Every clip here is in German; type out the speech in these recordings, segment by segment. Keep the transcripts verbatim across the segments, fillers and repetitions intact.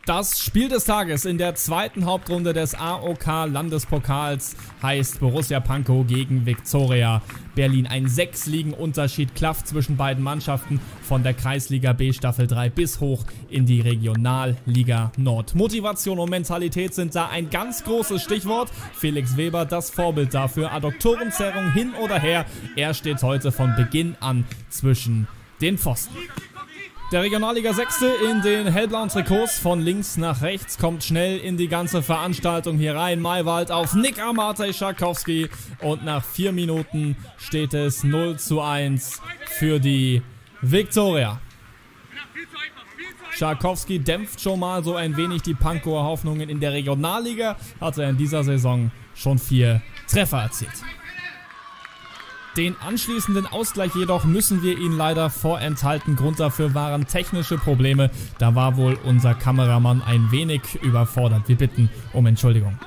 Das Spiel des Tages in der zweiten Hauptrunde des A O K-Landespokals heißt Borussia Pankow gegen Viktoria Berlin. Ein Sechs-Ligen-Unterschied klafft zwischen beiden Mannschaften von der Kreisliga B Staffel drei bis hoch in die Regionalliga Nord. Motivation und Mentalität sind da ein ganz großes Stichwort. Felix Weber, das Vorbild dafür. Adduktorenzerrung hin oder her. Er steht heute von Beginn an zwischen den Pfosten. Der Regionalliga Sechste in den hellblauen Trikots von links nach rechts kommt schnell in die ganze Veranstaltung hier rein. Maywald auf Nick Amatej Schakowski und nach vier Minuten steht es null zu eins für die Viktoria. Schakowski dämpft schon mal so ein wenig die Pankower Hoffnungen in der Regionalliga, hat er in dieser Saison schon vier Treffer erzielt. Den anschließenden Ausgleich jedoch müssen wir ihn leider vorenthalten. Grund dafür waren technische Probleme. Da war wohl unser Kameramann ein wenig überfordert. Wir bitten um Entschuldigung.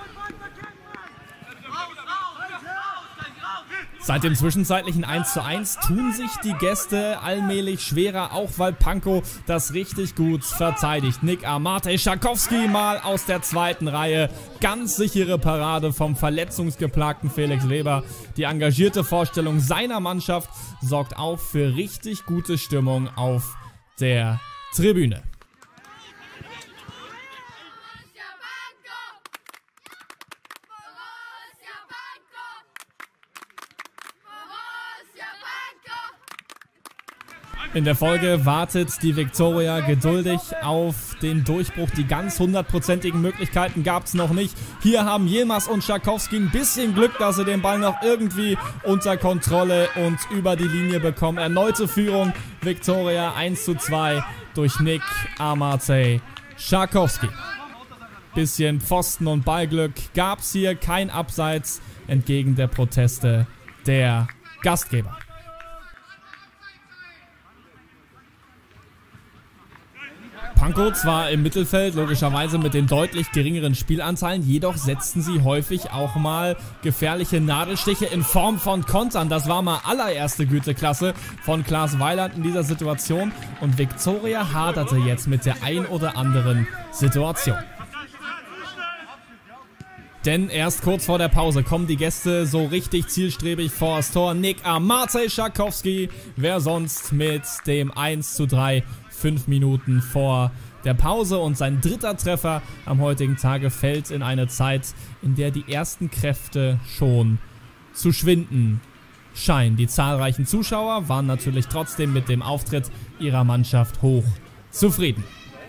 Seit dem zwischenzeitlichen eins zu eins tun sich die Gäste allmählich schwerer, auch weil Pankow das richtig gut verteidigt. Nick Amatej Schakowski mal aus der zweiten Reihe. Ganz sichere Parade vom verletzungsgeplagten Felix Weber. Die engagierte Vorstellung seiner Mannschaft sorgt auch für richtig gute Stimmung auf der Tribüne. In der Folge wartet die Viktoria geduldig auf den Durchbruch. Die ganz hundertprozentigen Möglichkeiten gab es noch nicht. Hier haben Yilmaz und Schakowski ein bisschen Glück, dass sie den Ball noch irgendwie unter Kontrolle und über die Linie bekommen. Erneute Führung Viktoria eins zu zwei durch Nick Amatej Schakowski. Bisschen Pfosten und Ballglück gab es hier, kein Abseits entgegen der Proteste der Gastgeber. Pankow zwar im Mittelfeld, logischerweise mit den deutlich geringeren Spielanteilen, jedoch setzten sie häufig auch mal gefährliche Nadelstiche in Form von Kontern. Das war mal allererste Güteklasse von Klaas Weiland in dieser Situation und Viktoria haderte jetzt mit der ein oder anderen Situation. Denn erst kurz vor der Pause kommen die Gäste so richtig zielstrebig vor das Tor. Nick Amatej Schakowski, wer sonst mit dem eins zu drei, fünf Minuten vor der Pause. Und sein dritter Treffer am heutigen Tage fällt in eine Zeit, in der die ersten Kräfte schon zu schwinden scheinen. Die zahlreichen Zuschauer waren natürlich trotzdem mit dem Auftritt ihrer Mannschaft hoch zufrieden.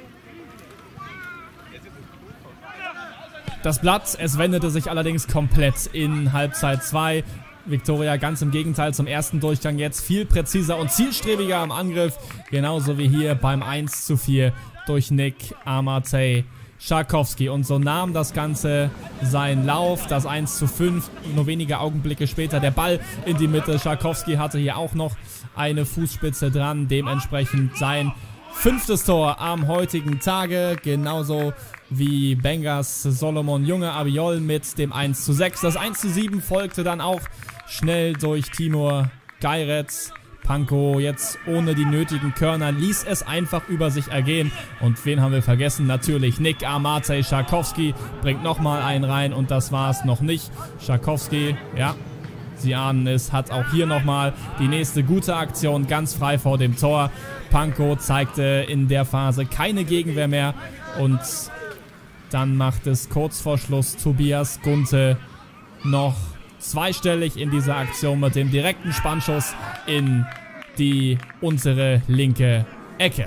Das Blatt, es wendete sich allerdings komplett in Halbzeit zwei. Viktoria ganz im Gegenteil zum ersten Durchgang jetzt viel präziser und zielstrebiger am Angriff. Genauso wie hier beim eins zu vier durch Nick Amatej Schakowski. Und so nahm das Ganze seinen Lauf. Das eins zu fünf, nur wenige Augenblicke später der Ball in die Mitte. Schakowski hatte hier auch noch eine Fußspitze dran. Dementsprechend sein fünftes Tor am heutigen Tage. Genauso wie Bengals Solomon Junge Abiol mit dem eins zu sechs. Das eins zu sieben folgte dann auch schnell durch Timur Geiretz. Pankow jetzt ohne die nötigen Körner ließ es einfach über sich ergehen. Und wen haben wir vergessen? Natürlich Nick Amatej Schakowski bringt nochmal einen rein und das war es noch nicht. Schakowski, ja, Sie ahnen es, hat auch hier nochmal die nächste gute Aktion ganz frei vor dem Tor. Pankow zeigte in der Phase keine Gegenwehr mehr und dann macht es kurz vor Schluss Tobias Gunte noch zweistellig in dieser Aktion mit dem direkten Spannschuss in die untere linke Ecke.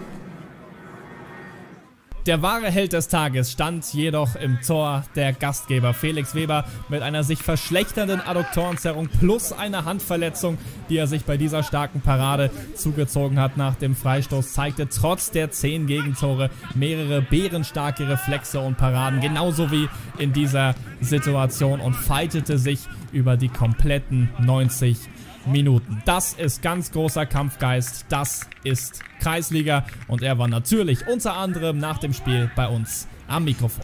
Der wahre Held des Tages stand jedoch im Tor, der Gastgeber Felix Weber mit einer sich verschlechternden Adduktorenzerrung plus einer Handverletzung, die er sich bei dieser starken Parade zugezogen hat nach dem Freistoß, zeigte trotz der zehn Gegentore mehrere bärenstarke Reflexe und Paraden, genauso wie in dieser Situation und fightete sich über die kompletten neunzig Minuten. Das ist ganz großer Kampfgeist, das ist Kreisliga und er war natürlich unter anderem nach dem Spiel bei uns am Mikrofon.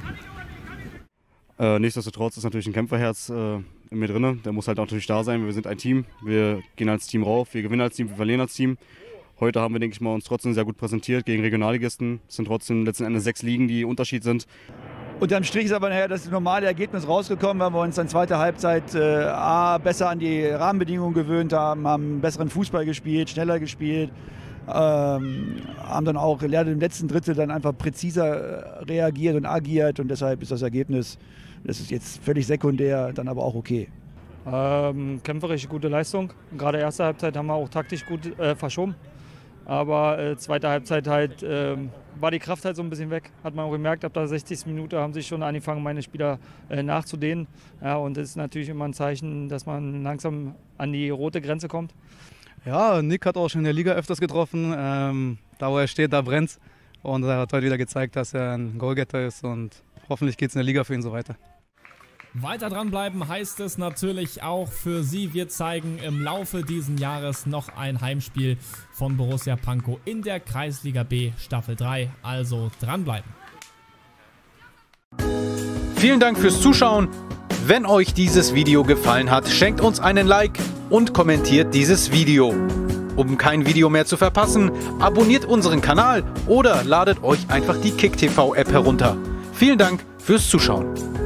Äh, nichtsdestotrotz ist natürlich ein Kämpferherz äh, in mir drin. Der muss halt auch natürlich da sein. Wir sind ein Team, wir gehen als Team rauf, wir gewinnen als Team, wir verlieren als Team. Heute haben wir, denke ich mal, uns trotzdem sehr gut präsentiert gegen Regionalligisten. Es sind trotzdem letzten Endes sechs Ligen, die Unterschied sind. Unterm Strich ist aber nachher das normale Ergebnis rausgekommen, weil wir uns dann zweite Halbzeit äh, A, besser an die Rahmenbedingungen gewöhnt haben, haben besseren Fußball gespielt, schneller gespielt, ähm, haben dann auch im letzten Drittel dann einfach präziser reagiert und agiert und deshalb ist das Ergebnis, das ist jetzt völlig sekundär, dann aber auch okay. Ähm, kämpferische gute Leistung. Gerade erste Halbzeit haben wir auch taktisch gut äh, verschoben. Aber äh, zweite Halbzeit halt äh, war die Kraft halt so ein bisschen weg. Hat man auch gemerkt, ab der sechzigsten Minute haben sich schon angefangen, meine Spieler äh, nachzudehnen. Ja, und das ist natürlich immer ein Zeichen, dass man langsam an die rote Grenze kommt. Ja, Nick hat auch schon in der Liga öfters getroffen. Ähm, da wo er steht, da brennt's. Und er hat heute wieder gezeigt, dass er ein Goalgetter ist. Und hoffentlich geht es in der Liga für ihn so weiter. Weiter dranbleiben heißt es natürlich auch für Sie. Wir zeigen im Laufe dieses Jahres noch ein Heimspiel von Borussia Pankow in der Kreisliga B Staffel drei. Also dranbleiben. Vielen Dank fürs Zuschauen. Wenn euch dieses Video gefallen hat, schenkt uns einen Like und kommentiert dieses Video. Um kein Video mehr zu verpassen, abonniert unseren Kanal oder ladet euch einfach die KickTV App herunter. Vielen Dank fürs Zuschauen.